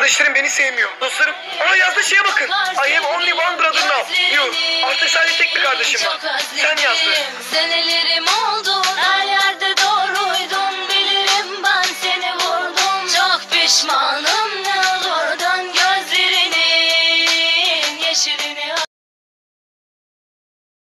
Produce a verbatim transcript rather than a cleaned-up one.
Kardeşlerim beni sevmiyor. Dostlarım, aa yazdığı şeye bakın. I have only one brother now. You. Artık sadece tek bir kardeşim var. Sen yazdın.